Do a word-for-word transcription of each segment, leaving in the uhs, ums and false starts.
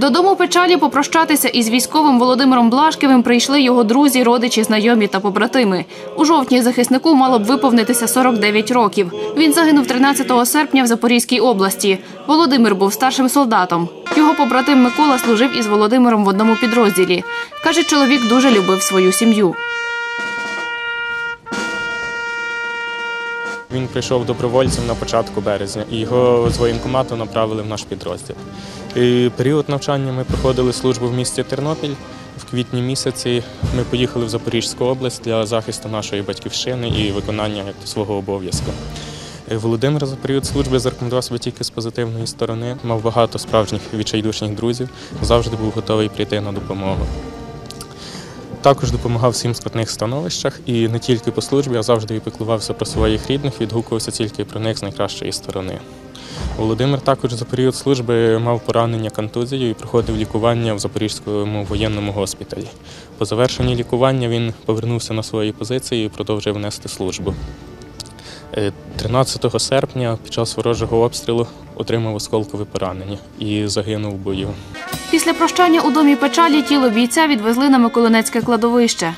Додому Печалі попрощатися із військовим Володимиром Блашківим прийшли його друзі, родичі, знайомі та побратими. У жовтні захиснику мало б виповнитися сорок дев'ять років. Він загинув тринадцятого серпня в Запорізькій області. Володимир був старшим солдатом. Його побратим Микола служив із Володимиром в одному підрозділі. Каже, чоловік дуже любив свою сім'ю. Він прийшов добровольцем на початку березня і його з воєнкомату направили в наш підрозділ. І період навчання ми проходили службу в місті Тернопіль. В квітні місяці ми поїхали в Запорізьку область для захисту нашої батьківщини і виконання свого обов'язку. Володимир за період служби зарекомендував себе тільки з позитивної сторони, мав багато справжніх відчайдушних друзів, завжди був готовий прийти на допомогу. Також допомагав всім скрутних становищах і не тільки по службі, а завжди і піклувався про своїх рідних, відгукувався тільки про них з найкращої сторони. Володимир також за період служби мав поранення контузією і проходив лікування в Запорізькому воєнному госпіталі. По завершенні лікування він повернувся на свої позиції і продовжив нести службу. тринадцятого серпня під час ворожого обстрілу отримав осколкове поранення і загинув в бою. Після прощання у домі Печалі тіло бійця відвезли на Миколинецьке кладовище.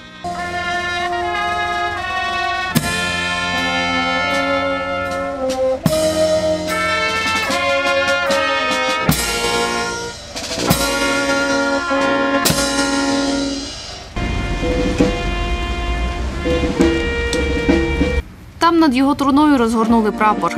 Там над його труною розгорнули прапор.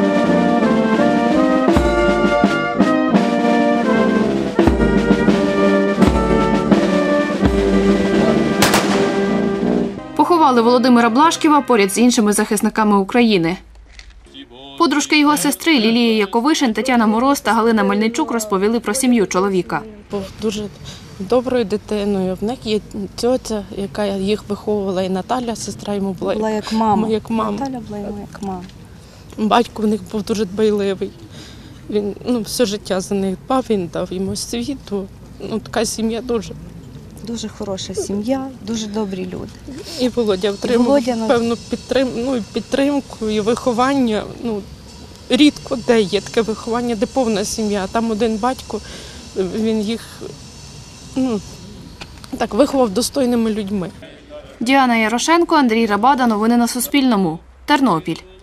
Поховали Володимира Блашківа поряд з іншими захисниками України. Подружки його сестри Лілія Яковишин, Тетяна Мороз та Галина Мельничук розповіли про сім'ю чоловіка. Був дуже доброю дитиною. В них є тьотя, яка їх виховувала, і Наталя, сестра йому була, була як мама. як мама. Наталя була йому як мама. Батько в них був дуже дбайливий. Він ну, все життя за них дбав, він дав йому освіту. Ну, така сім'я дуже. Дуже хороша сім'я, дуже добрі люди. І Володя отримав Володя... певну підтрим... ну, підтримку і виховання. Ну, рідко де є таке виховання, де повна сім'я. Там один батько, він їх ну, так, виховав достойними людьми. Діана Ярошенко, Андрій Рабада. Новини на Суспільному. Тернопіль.